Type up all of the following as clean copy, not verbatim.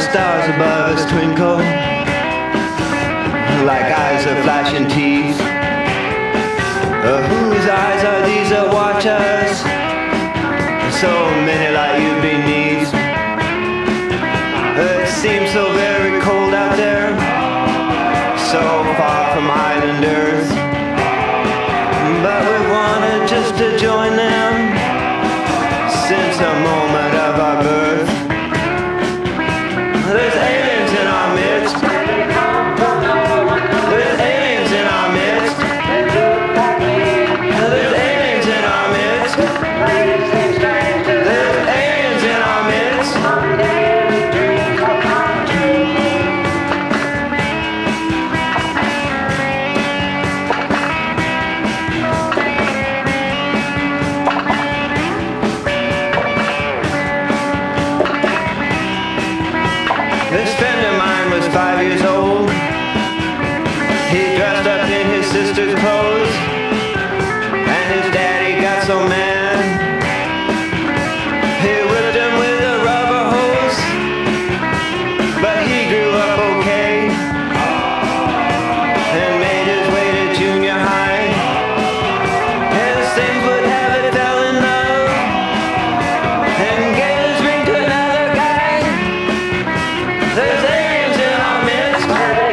stars above us twinkle like eyes of flashing teeth. Whose eyes are these that watch us? So many like you beneath. It seems so very cold out there, so far from island earth. But we wanted just to join them since the moment of our birth. There's aliens in our midst. There's aliens in our midst. There's aliens in our midst. There's aliens in our midst. This friend of mine was 5 years old. He dressed up in his sister's clothes, and his daddy got so mad, he whipped him with a rubber hose. But he grew up okay and made his way to junior high. His same would have it, fell in love and gave his ring to another guy. There's aliens in our midst.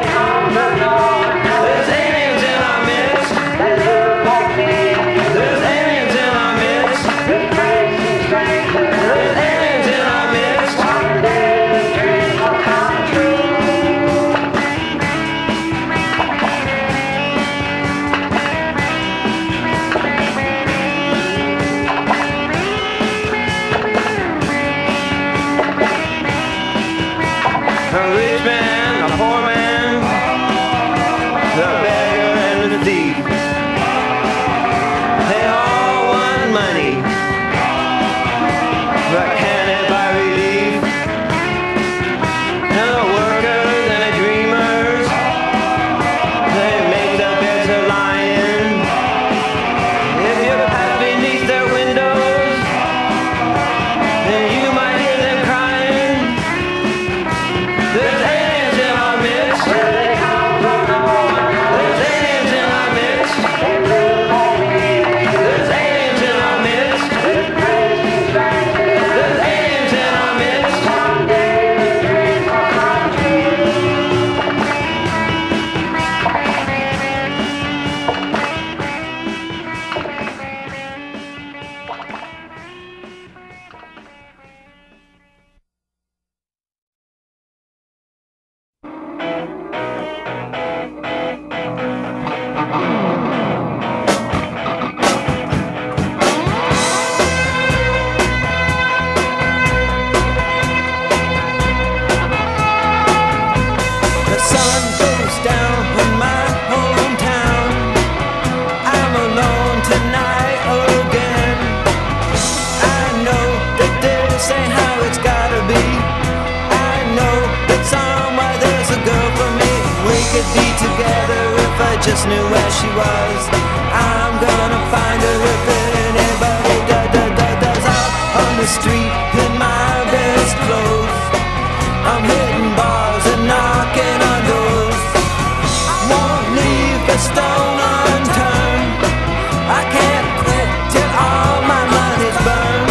There's aliens in our midst. There's aliens in our midst. There's aliens in our midst. A rich man, a poor man, the beggar and the thief, they all want money, but can it buy relief? And the workers and the dreamers, they make the beds to lie in. If you pass beneath their windows, then you might hear them crying. There's aliens in our midst. There's aliens in our midst. There's aliens in our midst. There's aliens in our midst. The sun goes down in my hometown. I'm alone tonight again. I know that this ain't how it's gotta be. I know that somewhere there's a girl for me. We could be together if I just knew where she was. I'm gonna find her if anybody does. Out on the street in my best clothes, I'm hitting bars and knocking on doors. Won't leave a stone unturned. I can't quit till all my money's burned.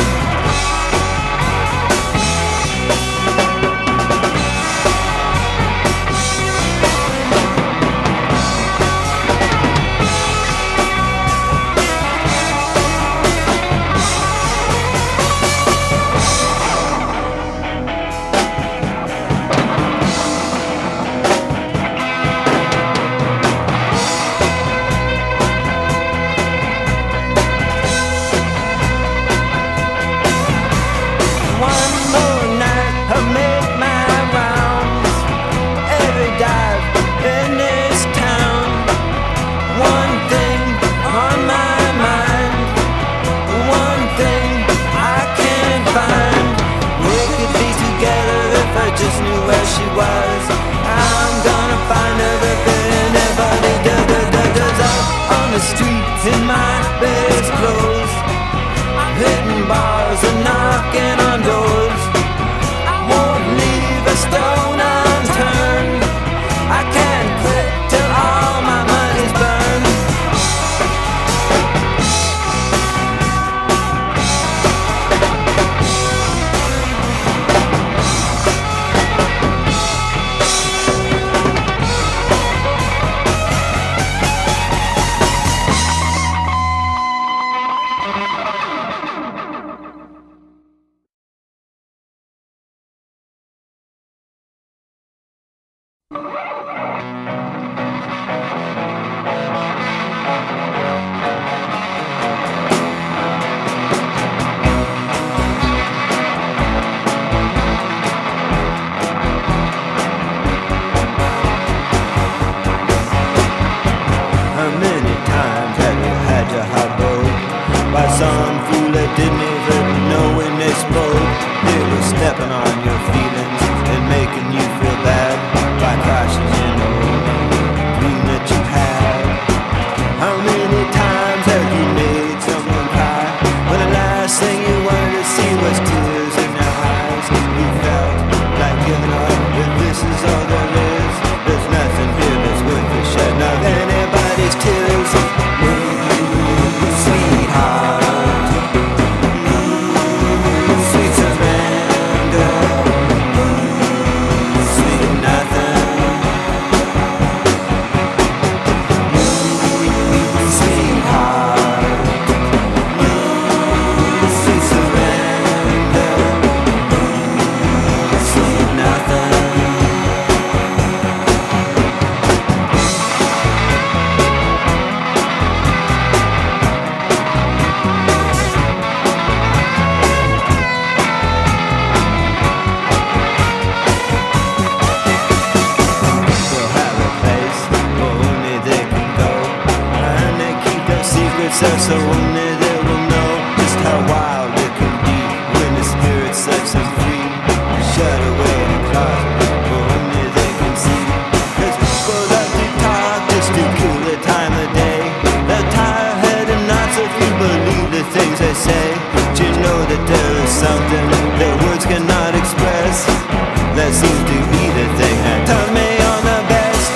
so only they will know just how wild it can be when the spirit sets them free. Shut away the closet, for only they can see. Cause people love to talk just to kill the time of day. They're tired and not so few believe the things they say. But you know that there is something that words cannot express that seems to be the thing that turns me on the best.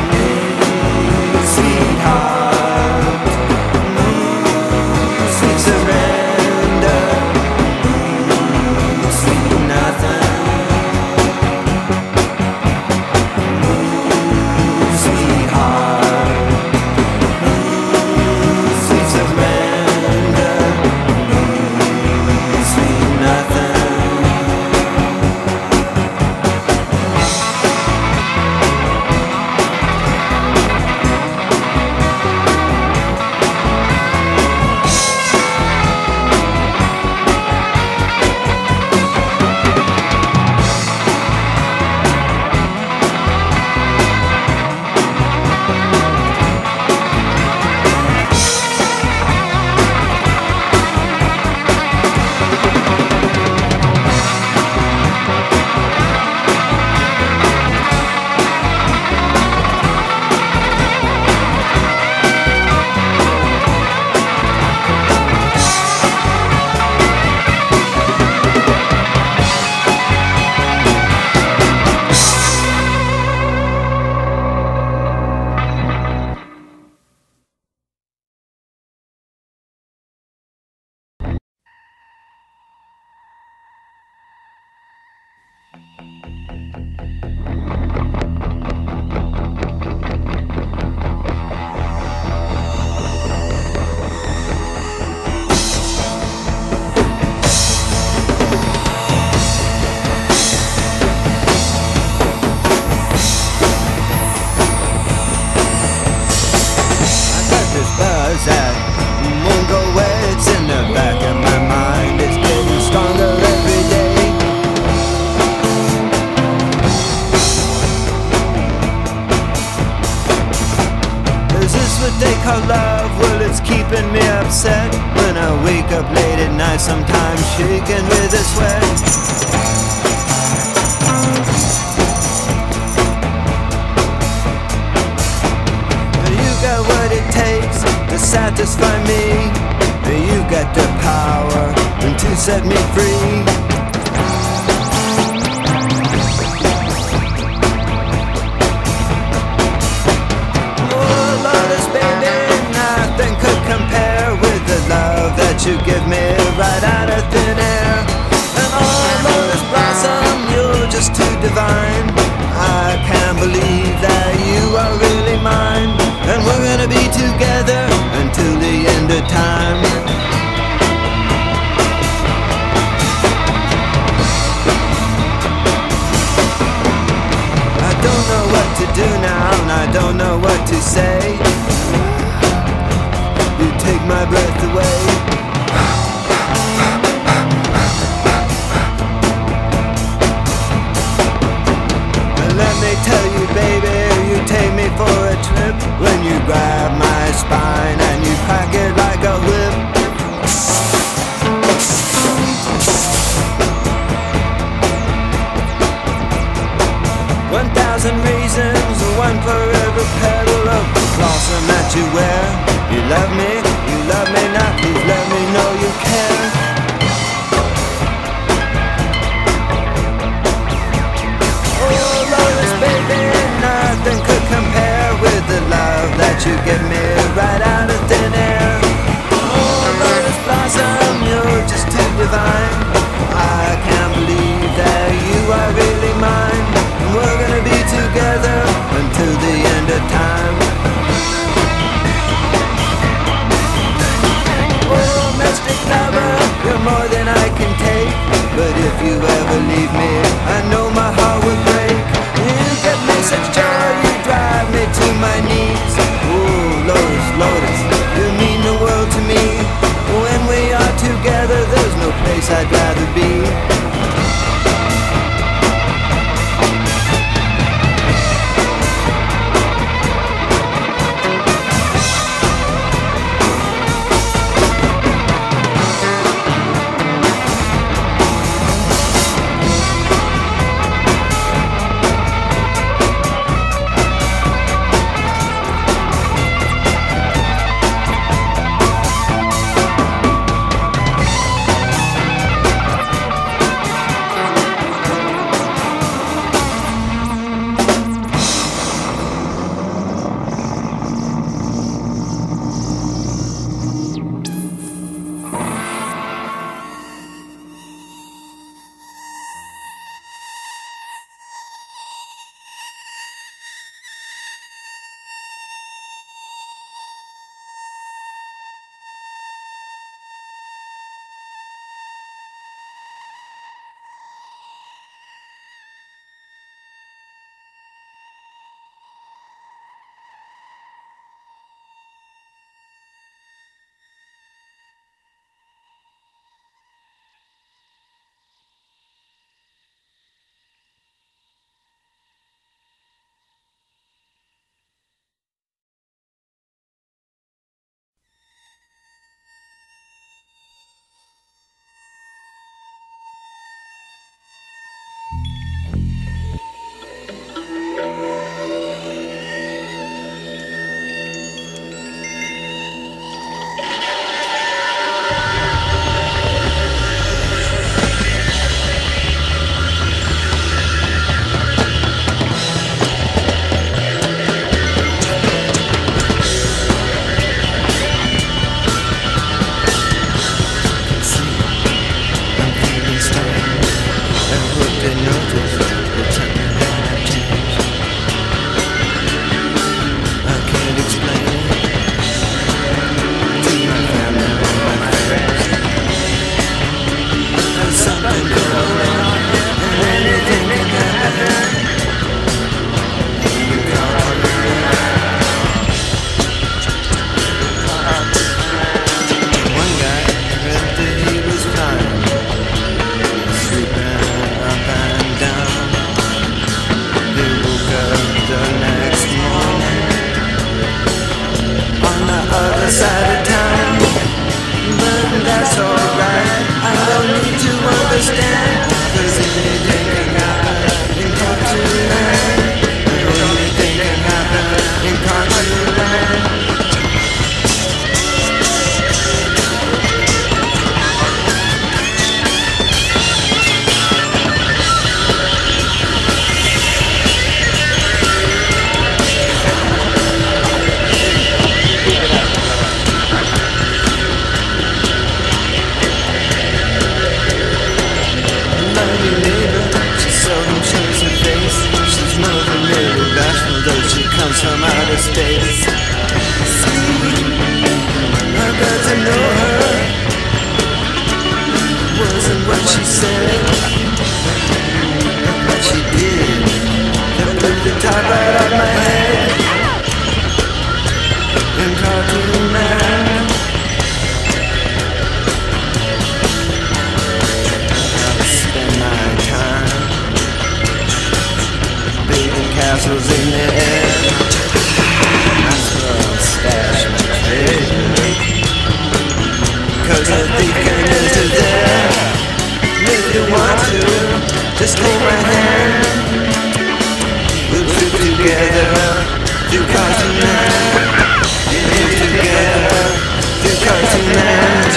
Sweetheart, sweet surrender, sweet nothing. Sweetheart, sweet surrender, sweet nothing. That won't go away, it's in the back of my mind. It's getting stronger every day. Is this what they call love? Well, it's keeping me upset when I wake up late at night, sometimes shaking with a sweat. You got what it takes to satisfy me. You got the power and to set me free. Oh, Lotus, baby, nothing could compare with the love that you give me right out of thin air. And oh, Lotus Blossom, you're just too divine. I can't believe that you are really mine. And we're gonna be together until the end of time. I don't know what to do now, and I don't know what to say. You take my breath away. And let me tell you, baby, you take me for a trip when you grab my spine and you crack it like a whip. 1,000 reasons, one for every petal of blossom that you wear. You love me not, please let me know you care. Oh, Lotus, baby, nothing could compare with the love that you give me right out of thin air. Oh, Lotus Blossom, you're just too divine. I can't believe that you are really mine. We're gonna be together until the end of time. Oh, mystic lover, you're more than I can take. But if you ever leave me, I know my heart will break. You give me such joy, you drive me to my knees. Oh, Lotus, Lotus, you mean the world to me. When we are together, there's no place I'd rather be. outer space. See, I got to know her. Wasn't what she said, but what she did that blew the top right out my head. And cartoon man, I'll spend my time building castles in the air. I will stash my treasure, 'cause a thief came into there. If you want to, just hold my hand. We'll sit together through cartoon land. Live together through cartoon land.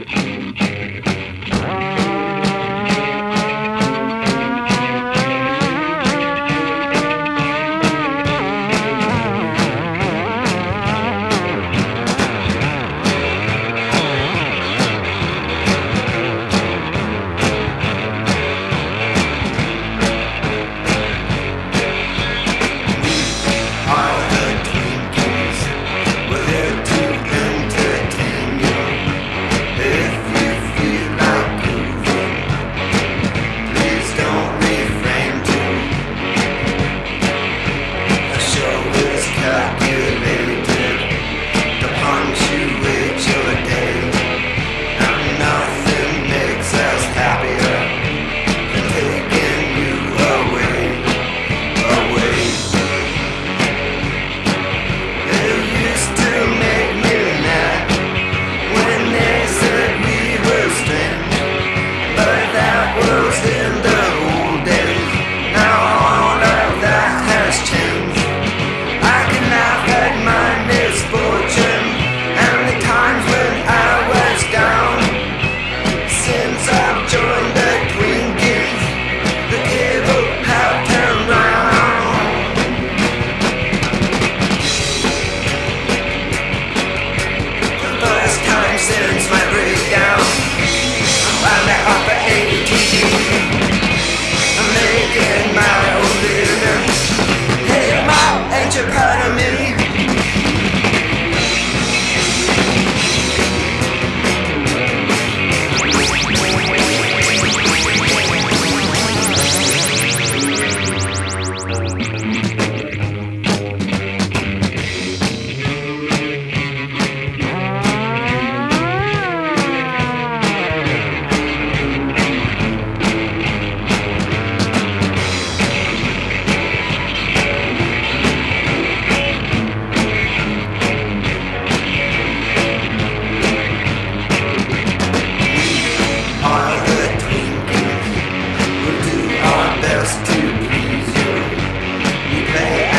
Just to please you, we play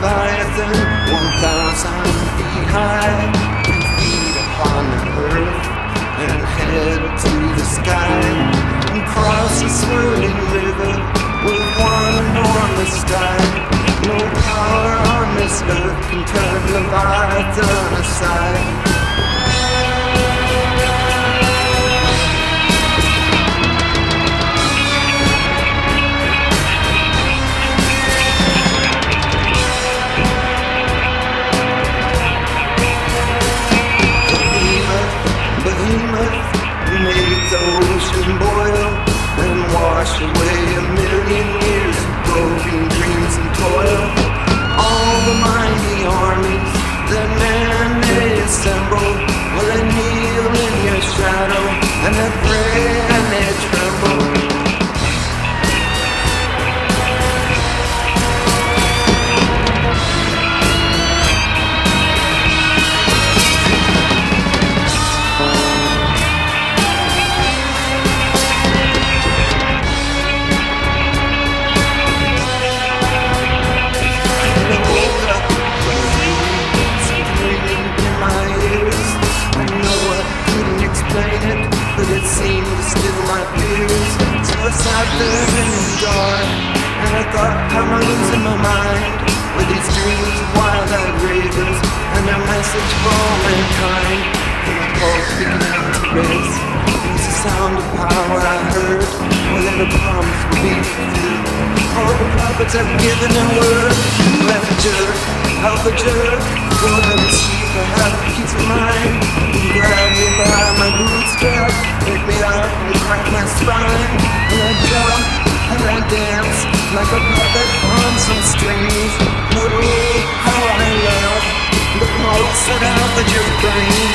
Leviathan, 1,000 feet high, 2 feet upon the earth, and head to the sky, and cross a swirling river with one enormous dive. No power on this earth can turn Leviathan aside. Behemoth made the ocean boil and wash away 1,000,000 years of broken dreams and toil. All the mighty armies that man may assemble, well, they kneel in your shadow and they pray and they tremble. But it seemed to still my fears. So I sat there in the dark, and I thought, how am I losing my mind with these dreams of wild-eyed ravers and their message for all mankind? And the pulse began to race. It was the sound of power I heard, well, then the promise would be fulfilled. All the prophets have given their word. Let the jerk, help the jerk, go ahead and sleep, I have peace of mind. Grab me by my bootstrap, pick me up and crack my spine. And I jump and I dance like a puppet on some strings. But oh, how I love the pulse that out the jerk brings.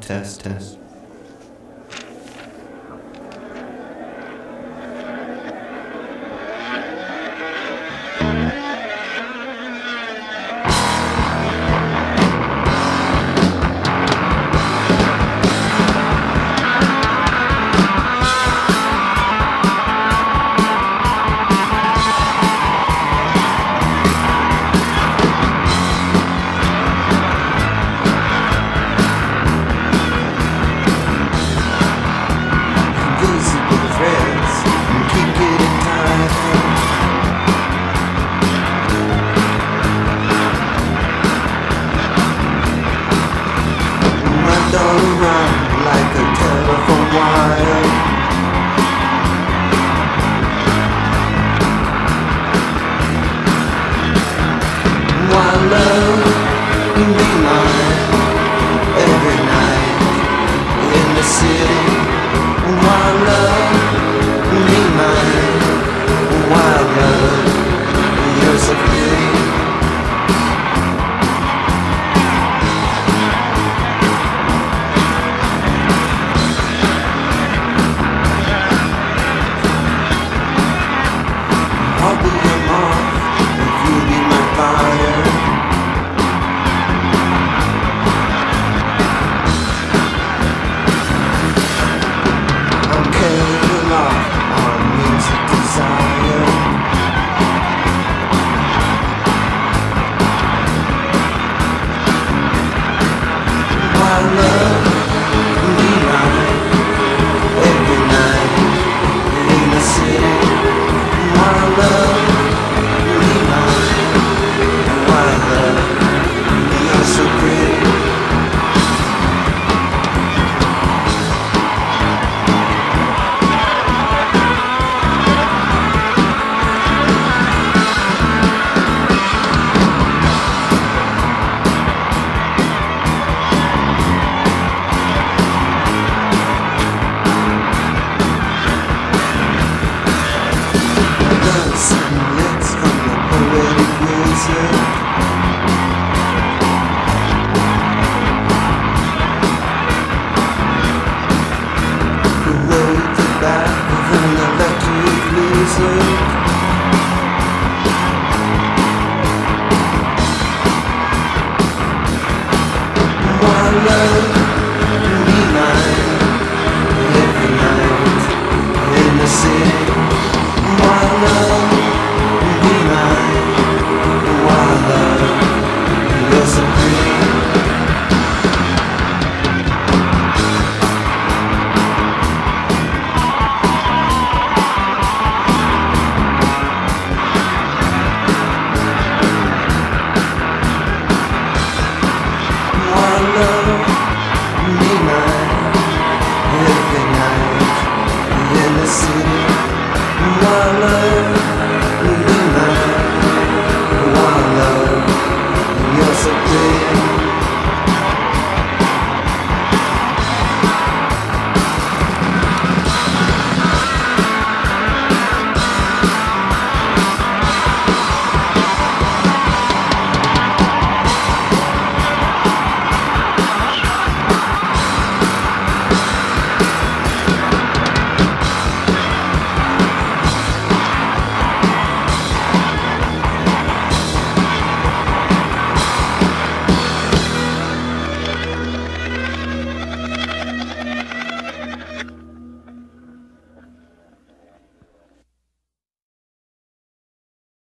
test, test. My love